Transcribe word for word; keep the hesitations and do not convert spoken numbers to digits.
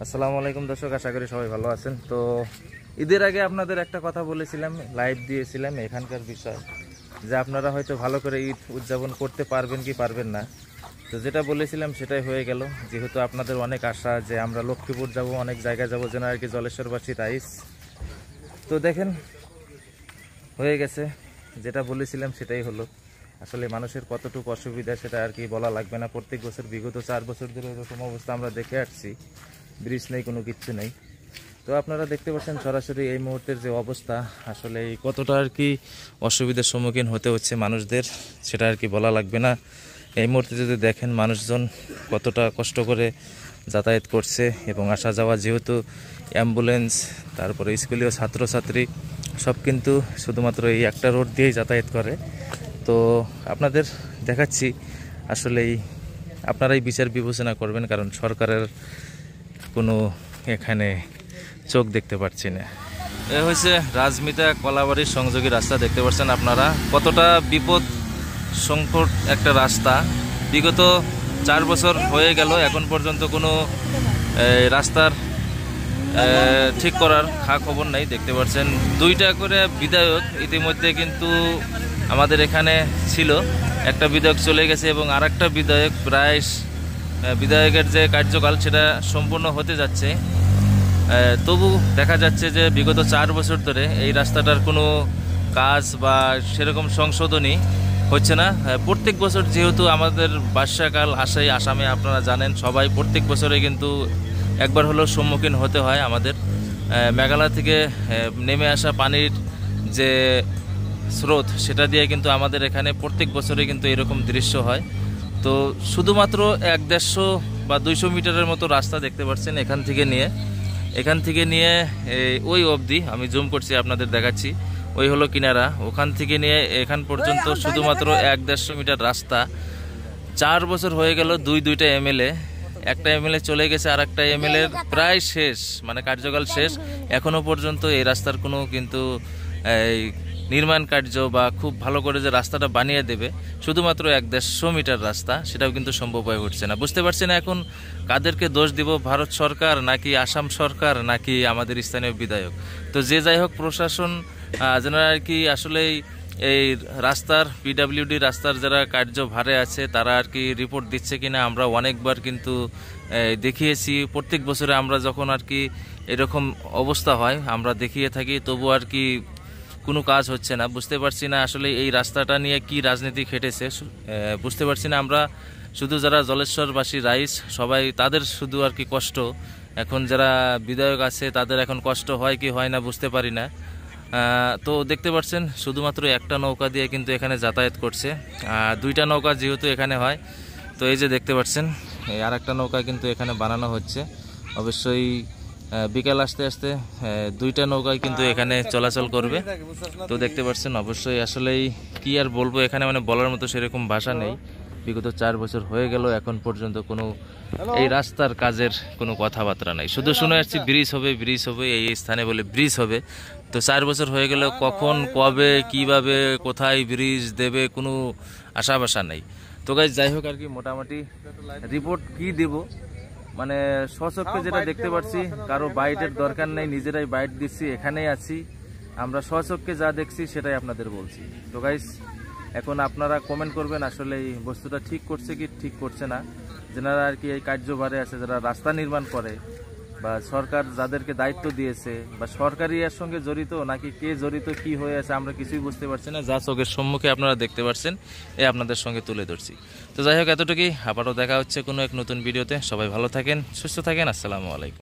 আসসালামু আলাইকুম দর্শক, আশা করি সবাই ভালো আছেন। তো ঈদের আগে আপনাদের একটা কথা বলেছিলাম, লাইভ দিয়েছিলাম এখানকার বিষয়, যে আপনারা হয়তো ভালো করে ঈদ উদযাপন করতে পারবেন কি পারবেন না। তো যেটা বলেছিলাম সেটাই হয়ে গেল। যেহেতু আপনাদের অনেক আশা যে আমরা লক্ষ্মীপুর যাব, অনেক জায়গায় যাব, যেন আর কি জলেশ্বরবাসী রাইস। তো দেখেন হয়ে গেছে, যেটা বলেছিলাম সেটাই হলো। আসলে মানুষের কতটুকু অসুবিধা সেটা আর কি বলা লাগবে না। প্রত্যেক বছর বিগত চার বছর ধরে এরকম অবস্থা আমরা দেখে আসছি, ব্রিজ নেই, কোনো কিচ্ছু নেই। তো আপনারা দেখতে পাচ্ছেন সরাসরি এই মুহূর্তের যে অবস্থা, আসলে কতটা আর কি অসুবিধার সম্মুখীন হতে হচ্ছে মানুষদের সেটা আর কি বলা লাগবে না। এই মুহূর্তে যদি দেখেন মানুষজন কতটা কষ্ট করে যাতায়াত করছে এবং আসা যাওয়া, যেহেতু অ্যাম্বুলেন্স, তারপরে স্কুলীয় ছাত্রছাত্রী সব কিন্তু শুধুমাত্র এই একটা রোড দিয়েই যাতায়াত করে। তো আপনাদের দেখাচ্ছি, আসলেই আপনারাই বিচার বিবেচনা করবেন, কারণ সরকারের কোনো এখানে চোখ দেখতে পাচ্ছি না। এ হয়েছে রাজমিতা কলাবাড়ির সংযোগী রাস্তা, দেখতে পাচ্ছেন আপনারা কতটা বিপদ সংকট একটা রাস্তা। বিগত চার বছর হয়ে গেল, এখন পর্যন্ত কোনো রাস্তার ঠিক করার খা খবর নাই। দেখতে পাচ্ছেন দুইটা করে বিধায়ক ইতিমধ্যে কিন্তু আমাদের এখানে ছিল, একটা বিধায়ক চলে গেছে এবং আর একটা বিধায়ক প্রায় বিধায়কের যে কার্যকাল সেটা সম্পূর্ণ হতে যাচ্ছে। তবু দেখা যাচ্ছে যে বিগত চার বছর ধরে এই রাস্তাটার কোনো কাজ বা সেরকম সংশোধনী হচ্ছে না। প্রত্যেক বছর যেহেতু আমাদের বর্ষাকাল আসে আসামে, আপনারা জানেন সবাই, প্রত্যেক বছরে কিন্তু একবার হলেও সম্মুখীন হতে হয় আমাদের। মেঘালয় থেকে নেমে আসা পানির যে স্রোত সেটা দিয়ে কিন্তু আমাদের এখানে প্রত্যেক বছরে কিন্তু এরকম দৃশ্য হয়। তো শুধুমাত্র এক দেড়শো বা দুইশো মিটারের মতো রাস্তা দেখতে পাচ্ছেন, এখান থেকে নিয়ে এখান থেকে নিয়ে ওই অবধি, আমি জুম করছি আপনাদের দেখাচ্ছি, ওই হলো কিনারা, ওখান থেকে নিয়ে এখান পর্যন্ত শুধুমাত্র এক দেড়শো মিটার রাস্তা। চার বছর হয়ে গেল, দুই দুইটা এমএলএ, একটা এমএলএ চলে গেছে, আর একটা এমএলএ প্রায় শেষ, মানে কার্যকাল শেষ, এখনো পর্যন্ত এই রাস্তার কোনো কিন্তু এই নির্মাণ কার্য বা খুব ভালো করে যে রাস্তাটা বানিয়ে দেবে, শুধুমাত্র এক দেড়শো মিটার রাস্তা, সেটাও কিন্তু সম্ভব হয়ে উঠছে না। বুঝতে পারছি না এখন কাদেরকে দোষ দিব, ভারত সরকার নাকি আসাম সরকার নাকি আমাদের স্থানীয় বিধায়ক। তো যে যাই হোক, প্রশাসন যেন আর কি আসলেই এই রাস্তার পিডাব্লিউডি রাস্তার যারা কার্যভারে আছে তারা আর কি রিপোর্ট দিচ্ছে কিনা। আমরা অনেকবার কিন্তু দেখিয়েছি, প্রত্যেক বছরে আমরা যখন আর কি এরকম অবস্থা হয় আমরা দেখিয়ে থাকি, তবু আর কি কোনো কাজ হচ্ছে না। বুঝতে পারছি না আসলে এই রাস্তাটা নিয়ে কি রাজনীতি খেটেছে, বুঝতে পারছি না। আমরা শুধু যারা জলেশ্বরবাসী রাইস সবাই, তাদের শুধু আর কি কষ্ট, এখন যারা বিধায়ক আছে তাদের এখন কষ্ট হয় কি হয় না বুঝতে পারি না। তো দেখতে পাচ্ছেন শুধুমাত্র একটা নৌকা দিয়ে কিন্তু এখানে যাতায়াত করছে, দুইটা নৌকা যেহেতু এখানে হয়। তো এই যে দেখতে পাচ্ছেন এই আর একটা নৌকা কিন্তু এখানে বানানো হচ্ছে। অবশ্যই বিকেল আসতে আসতে দুইটা নৌকায় কিন্তু এখানে চলাচল করবে। তো দেখতে পাচ্ছেন অবশ্যই, আসলেই কি আর বলবো, এখানে মানে বলার মতো সেরকম ভাষা নেই। বিগত চার বছর হয়ে গেল, এখন পর্যন্ত কোনো এই রাস্তার কাজের কোনো কথাবার্তা নাই। শুধু শুনে আসছি ব্রিজ হবে, ব্রিজ হবে, এই স্থানে বলে ব্রিজ হবে। তো চার বছর হয়ে গেল, কখন, কবে, কিভাবে, কোথায় ব্রিজ দেবে কোনো আশা বাসা নেই। তো গাইস যাই হোক আর কি, মোটামুটি রিপোর্ট কি দেব, মানে স্বচক্ষে যেটা দেখতে পাচ্ছি, কারো বাইটের দরকার নেই, নিজেরাই বাইট দিচ্ছি, এখানেই আছি আমরা, স্বচক্ষে যা দেখছি সেটাই আপনাদের বলছি। তো গাইস এখন আপনারা কমেন্ট করবেন আসলে এই বস্তুটা ঠিক করছে কি ঠিক করছে না। যারা আর কি এই কার্যভারে আছে, যারা রাস্তা নির্মাণ করে, বা সরকার যাদেরকে দায়িত্ব দিয়েছে, বা সরকারি এর সঙ্গে জড়িত নাকি কে জড়িত, কি হয়ে আছে আমরা কিছুই বুঝতে পারছি না। যা চোখের সম্মুখে আপনারা দেখতে পাচ্ছেন এ আপনাদের সঙ্গে তুলে ধরছি। তো যাই হোক এতটুকুই, আবারও দেখা হচ্ছে কোনো এক নতুন ভিডিওতে। সবাই ভালো থাকেন, সুস্থ থাকেন, আসসালামু আলাইকুম।